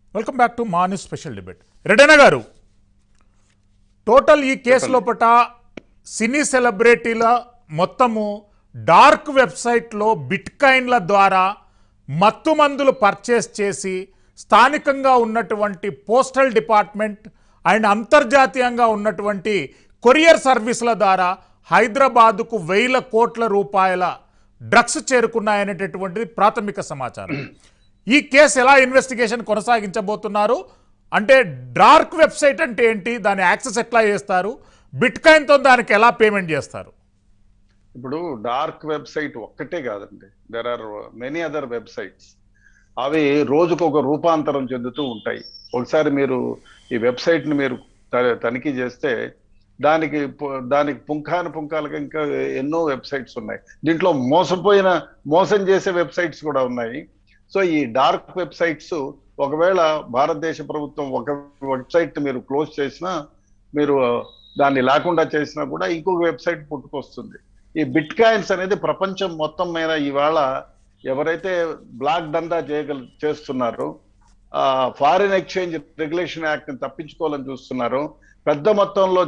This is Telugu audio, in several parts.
Welcome back to morning special debate. Reddanna garu, total ఈ కేసు లోపట సినీ సెలబ్రిటీల మొత్తము డార్క్ వెబ్సైట్లో బిట్కాయిన్ల ద్వారా మత్తు మందులు పర్చేస్ చేసి స్థానికంగా ఉన్నటువంటి పోస్టల్ డిపార్ట్మెంట్ అండ్ అంతర్జాతీయంగా ఉన్నటువంటి కొరియర్ సర్వీసుల ద్వారా హైదరాబాదుకు వేల కోట్ల రూపాయల డ్రగ్స్ చేరుకున్నాయనేటటువంటిది ప్రాథమిక సమాచారం. ఈ కేసు ఎలా ఇన్వెస్టిగేషన్ కొనసాగించబోతున్నారు? అంటే డార్క్ వెబ్సైట్ అంటే ఏంటి, దాని యాక్సెస్ ఎట్లా చేస్తారు, బిట్కాయిన్తో దానికి ఎలా పేమెంట్ చేస్తారు? ఇప్పుడు డార్క్ వెబ్సైట్ ఒక్కటే కాదండి, there are many other websites. అవి రోజుకు ఒక రూపాంతరం చెందుతూ ఉంటాయి. ఒకసారి మీరు ఈ వెబ్సైట్ని మీరు తనిఖీ చేస్తే దానికి పుంఖాలుగా ఇంకా ఎన్నో వెబ్సైట్స్ ఉన్నాయి. దీంట్లో మోసం చేసే వెబ్సైట్స్ కూడా ఉన్నాయి. సో ఈ డార్క్ వెబ్సైట్స్ ఒకవేళ భారతదేశ ప్రభుత్వం ఒక వెబ్సైట్ మీరు క్లోజ్ చేసినా, మీరు దాన్ని లేకుండా చేసినా కూడా ఇంకొక వెబ్సైట్ పుట్టుకొస్తుంది. ఈ బిట్ కాయిన్స్ అనేది ప్రపంచం మొత్తం మీద ఇవాళ ఎవరైతే బ్లాక్ దందా చేస్తున్నారో, ఫారిన్ ఎక్స్చేంజ్ రెగ్యులేషన్ యాక్ట్ ని తప్పించుకోవాలని చూస్తున్నారో, పెద్ద మొత్తంలో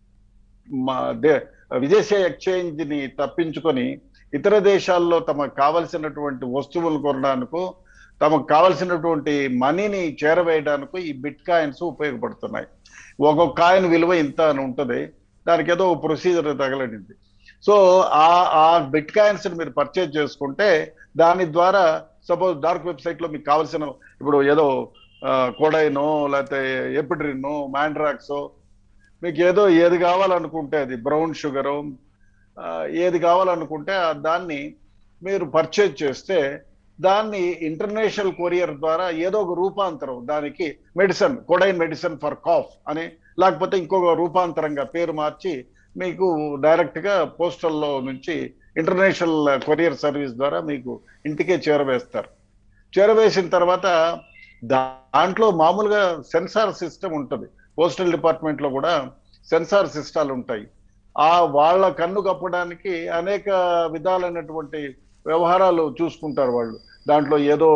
విదేశీ ఎక్స్చేంజ్ ని తప్పించుకొని ఇతర దేశాల్లో తమకు కావలసినటువంటి వస్తువులు కొనడానికి, తమకు కావలసినటువంటి మనీని చేరవేయడానికి ఈ బిట్ కాయిన్స్ ఉపయోగపడుతున్నాయి. ఒక్కొక్క కాయిన్ విలువ ఇంత అని ఉంటుంది, దానికి ఏదో ప్రొసీజర్ తగలడింది. సో ఆ బిట్ కాయిన్స్ మీరు పర్చేజ్ చేసుకుంటే దాని ద్వారా సపోజ్ డార్క్ వెబ్సైట్ లో మీకు కావాల్సిన, ఇప్పుడు ఏదో కోడైనో లేకపోతే ఎపిడ్రినో మ్యాండ్రాక్సో, మీకు ఏది కావాలనుకుంటే, అది బ్రౌన్ షుగరు, ఏది కావాలనుకుంటే దాన్ని మీరు పర్చేజ్ చేస్తే దాన్ని ఇంటర్నేషనల్ కొరియర్ ద్వారా ఏదో ఒక రూపాంతరం, దానికి medicine, codeine medicine for cough అని, లేకపోతే ఇంకొక రూపాంతరంగా పేరు మార్చి మీకు డైరెక్ట్ గా పోస్టల్లో నుంచి ఇంటర్నేషనల్ కొరియర్ సర్వీస్ ద్వారా మీకు ఇంటికే చేరవేస్తారు. చేరవేసిన తర్వాత దాంట్లో మామూలుగా సెన్సార్ సిస్టమ్ ఉంటుంది. పోస్టల్ డిపార్ట్మెంట్ లో కూడా సెన్సార్ సిస్టాలు ఉంటాయి. వాళ్ళ కన్ను కప్పడానికి అనేక విధాలైనటువంటి వ్యవహారాలు చూసుకుంటారు వాళ్ళు. దాంట్లో ఏదో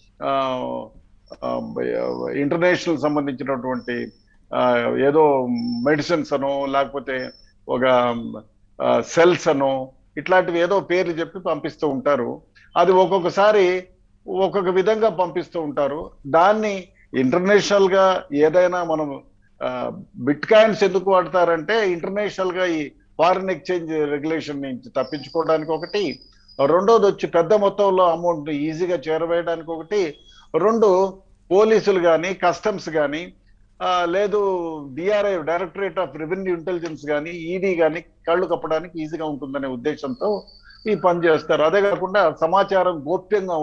ఇంటర్నేషనల్ సంబంధించినటువంటి ఏదో మెడిసిన్స్ అనో, లేకపోతే ఒక సెల్స్ అనో, ఇట్లాంటివి ఏదో పేర్లు చెప్పి పంపిస్తూ ఉంటారు. అది ఒక్కొక్కసారి ఒక్కొక్క విధంగా పంపిస్తూ ఉంటారు. దాన్ని ఇంటర్నేషనల్ గా ఏదైనా మనం బిట్ కాయిన్స్ ఎందుకు వాడతారంటే, ఇంటర్నేషనల్ గా ఈ ఫారిన్ ఎక్స్చేంజ్ రెగ్యులేషన్ నుంచి తప్పించుకోవడానికి ఒకటి, రెండోది వచ్చి పెద్ద మొత్తంలో అమౌంట్ ఈజీగా చేరవేయడానికి ఒకటి, రెండు పోలీసులు కానీ, కస్టమ్స్ కానీ, లేదు DRI directorate of revenue intelligence కానీ, ఈడీ కానీ కళ్ళు కప్పడానికి ఈజీగా ఉంటుందనే ఉద్దేశంతో ఈ పని చేస్తారు. అదే కాకుండా సమాచారం గోప్యంగా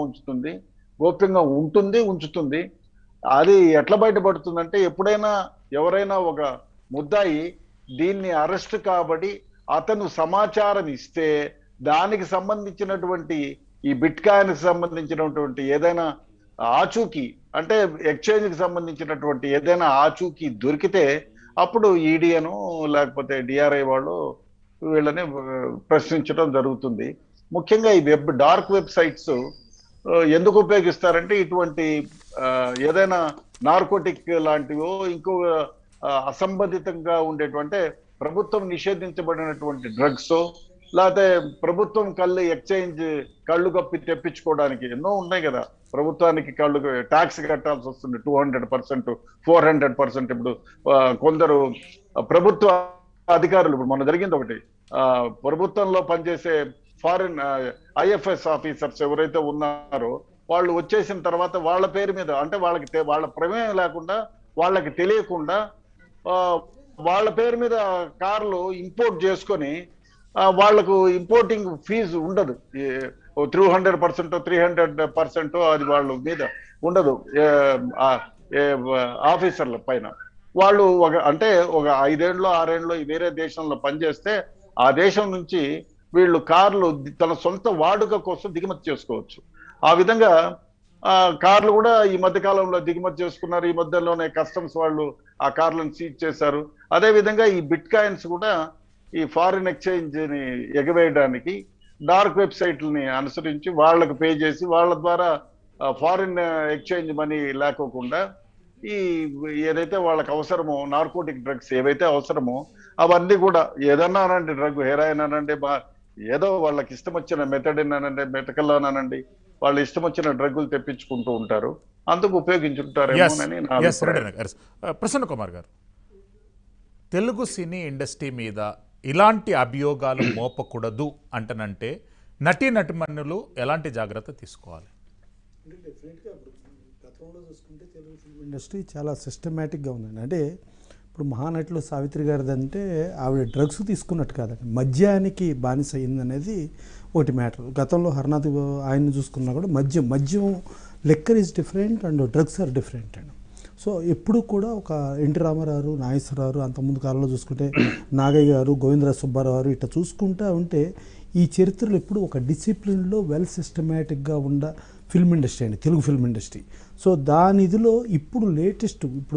ఉంచుతుంది. అది ఎట్లా బయటపడుతుందంటే, ఎప్పుడైనా ఎవరైనా ఒక ముద్దాయి దీన్ని అరెస్ట్ కాబడి అతను సమాచారం ఇస్తే దానికి సంబంధించినటువంటి ఈ బిట్ కాయిన్ కి సంబంధించినటువంటి ఏదైనా ఆచూకీ, అంటే ఎక్స్చేంజ్ కి సంబంధించినటువంటి ఏదైనా ఆచూకీ దొరికితే అప్పుడు ఈడీఏను లేకపోతే డిఆర్ఐ వాళ్ళు వీళ్ళని ప్రశ్నించడం జరుగుతుంది. ముఖ్యంగా ఈ డార్క్ వెబ్సైట్స్ ఎందుకు ఉపయోగిస్తారంటే, ఇటువంటి ఏదైనా నార్కోటిక్ లాంటివో, ఇంకో అసంబంధితంగా ఉండేటువంటి ప్రభుత్వం నిషేధించబడినటువంటి డ్రగ్స్, లేకపోతే ప్రభుత్వం కళ్ళు కప్పి తెప్పించుకోవడానికి ఎన్నో ఉన్నాయి కదా. ప్రభుత్వానికి ట్యాక్స్ కట్టాల్సి వస్తుంది 200%, 400%. ఇప్పుడు కొందరు ప్రభుత్వ అధికారులు, ఇప్పుడు మొన్న జరిగింది ఒకటి, ప్రభుత్వంలో పనిచేసే ఫారిన్ ఐఎఫ్ఎస్ ఆఫీసర్స్ ఎవరైతే ఉన్నారో వాళ్ళు వచ్చేసిన తర్వాత వాళ్ళ పేరు మీద, అంటే వాళ్ళ ప్రమేయం లేకుండా, వాళ్ళకి తెలియకుండా వాళ్ళ పేరు మీద కార్లు ఇంపోర్ట్ చేసుకొని, వాళ్లకు ఇంపోర్టింగ్ ఫీజు ఉండదు, 200%, 300% అది వాళ్ళ మీద ఉండదు ఆఫీసర్ల పైన. వాళ్ళు అంటే ఒక 5 ఏళ్ళు 6 ఏళ్ళు వేరే దేశంలో పనిచేస్తే ఆ దేశం నుంచి వీళ్ళు కార్లు తన సొంత వాడుక కోసం దిగుమతి చేసుకోవచ్చు. ఆ విధంగా కార్లు కూడా ఈ మధ్య కాలంలో దిగుమతి చేసుకున్నారు. ఈ మధ్యలోనే కస్టమ్స్ వాళ్ళు ఆ కార్లను సీజ్ చేశారు. అదే విధంగా ఈ బిట్ కాయిన్స్ కూడా ఈ ఫారిన్ ఎక్స్చేంజ్ ని ఎగవేయడానికి డార్క్ వెబ్సైట్లని అనుసరించి వాళ్లకు పే చేసి వాళ్ళ ద్వారా ఫారిన్ ఎక్స్చేంజ్ మనీ లేకోకుండా ఈ ఏదైతే వాళ్ళకి అవసరమో నార్కోటిక్ డ్రగ్స్ ఏవైతే అవసరమో అవన్నీ కూడా ఏదన్నా అనండి, డ్రగ్ హెరాయిన్ అనండి, ఏదో వాళ్ళకి ఇష్టం వచ్చిన మెథడిన్ అనండి, మెటకల్లాన్ అనండి, వాళ్ళు ఇష్టం వచ్చిన డ్రగ్గులు తెప్పించుకుంటూ ఉంటారు, అందుకు ఉపయోగించుంటారేమోనని నా అభిప్రాయం. ప్రసన్న కుమార్ గారు, తెలుగు సినీ ఇండస్ట్రీ మీద ఇలాంటి అభియోగాలు మోపకూడదు అంటనంటే నటీనటుమణులు ఎలాంటి జాగ్రత్త తీసుకోవాలి? అంటే డెఫినెట్గా గతంలో చూసుకుంటే తెలుగు ఫిల్మ్ ఇండస్ట్రీ చాలా సిస్టమేటిక్గా ఉందండి. అంటే ఇప్పుడు మహానటిలో సావిత్రి గారిది అంటే ఆవిడ డ్రగ్స్ తీసుకున్నట్టు కాదండి, మద్యానికి బానిస అయిందనేది ఒకటి మ్యాటర్. గతంలో హర్నాథ్ ఆయన్ని చూసుకున్నా కూడా మద్యం liquor is different and drugs are different అండి. సో ఎప్పుడు కూడా ఒక ఎన్టీ రామారావు, నాగేశ్వరరావు, అంతకుముందు కాలంలో చూసుకుంటే నాగయ్య గారు, గోవిందరావు సుబ్బారావు గారు, ఇట్లా చూసుకుంటూ ఉంటే ఈ చరిత్రలో ఎప్పుడు ఒక డిసిప్లిన్లో వెల్ సిస్టమేటిక్గా ఉన్న ఫిల్మ్ ఇండస్ట్రీ అండి తెలుగు ఫిల్మ్ ఇండస్ట్రీ. సో దాని ఇదిలో ఇప్పుడు లేటెస్ట్ ఇప్పుడు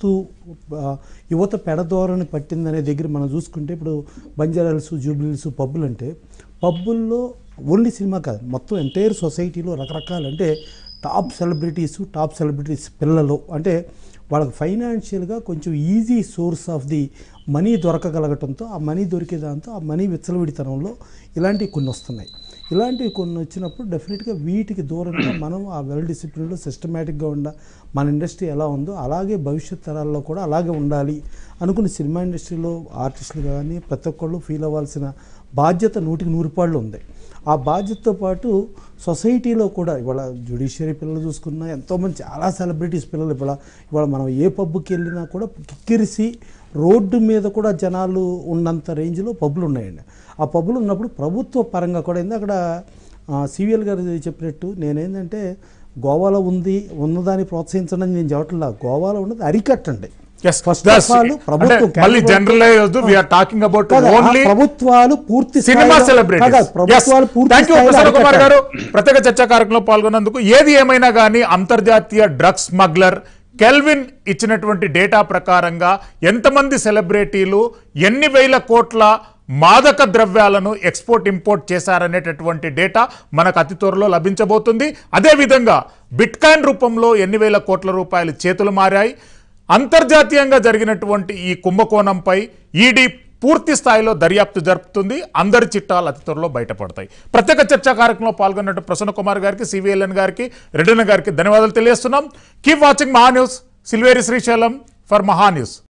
యువత పెడధోరణి పట్టిందనే దగ్గర మనం చూసుకుంటే ఇప్పుడు బంజారాల్స్, జూబ్లీహిల్స్ పబ్బులు అంటే పబ్బుల్లో ఓన్లీ సినిమా కాదు, మొత్తం ఎంటైర్ సొసైటీలో రకరకాలు అంటే టాప్ సెలబ్రిటీస్ పిల్లలు అంటే వాళ్ళకి ఫైనాన్షియల్గా కొంచెం easy source of the money దొరకగలగటంతో ఆ మనీ దొరికే దాంతో ఆ మనీ విచ్చలవిడితనంలో ఇలాంటివి కొన్ని వస్తున్నాయి. ఇలాంటివి కొన్ని వచ్చినప్పుడు డెఫినెట్గా వీటికి దూరంగా మనం ఆ వెల్ డిసిప్లిన్లో సిస్టమేటిక్గా మన ఇండస్ట్రీ ఎలా ఉందో అలాగే భవిష్యత్ తరాల్లో కూడా అలాగే ఉండాలి అనుకుని సినిమా ఇండస్ట్రీలో ఆర్టిస్టులు కానీ ప్రతి ఒక్కళ్ళు ఫీల్ అవ్వాల్సిన బాధ్యత 100% ఉంది. ఆ బాధ్యతతో పాటు సొసైటీలో కూడా ఇవాళ జ్యుడిషియరీ పిల్లలు చూసుకున్నా ఎంతోమంది చాలా సెలబ్రిటీస్ పిల్లలు ఇవాళ మనం ఏ పబ్కి వెళ్ళినా కూడా కిక్కిరిసి రోడ్డు మీద కూడా జనాలు ఉన్నంత రేంజ్లో పబ్బులు ఉన్నాయండి. ఆ పబ్బులు ఉన్నప్పుడు ప్రభుత్వ పరంగా కూడా అక్కడ సివిఎల్ గారు చెప్పినట్టు నేనేంటంటే గోవాలో ఉన్నదాన్ని ప్రోత్సహించడం నేను చెప్పట్లా, గోవాలో ఉన్నది అరికట్టండి. ప్రభుత్వాలు పూర్తి ప్రత్యేక చర్చా కార్యక్రమంలో పాల్గొన్నందుకు. ఏది ఏమైనా కానీ అంతర్జాతీయ డ్రగ్స్ స్మగ్లర్ కెల్విన్ ఇచ్చినటువంటి డేటా ప్రకారంగా ఎంతమంది సెలబ్రిటీలు ఎన్ని వేల కోట్ల మాదక ద్రవ్యాలను ఎక్స్పోర్ట్ ఇంపోర్ట్ చేశారనేటటువంటి డేటా మనకు అతి త్వరలో లభించబోతుంది. అదేవిధంగా బిట్కాయిన్ రూపంలో ఎన్ని వేల కోట్ల రూపాయలు చేతులు మారాయి. అంతర్జాతీయంగా జరిగినటువంటి ఈ కుంభకోణంపై ఈడీ పూర్తి స్థాయిలో దర్యాప్తు జరుపుతుంది. అందరి చిట్టాలు అతి త్వరలో బయటపడతాయి. ప్రత్యేక చర్చా కార్యక్రమంలో పాల్గొన్నట్టు ప్రసన్న కుమార్ గారికి, సివిఎల్ఎన్ గారికి, రెడ్డన్న గారికి ధన్యవాదాలు తెలియజేస్తున్నాం. Keep watching Maha news. Silveri Srisailam for Maha news.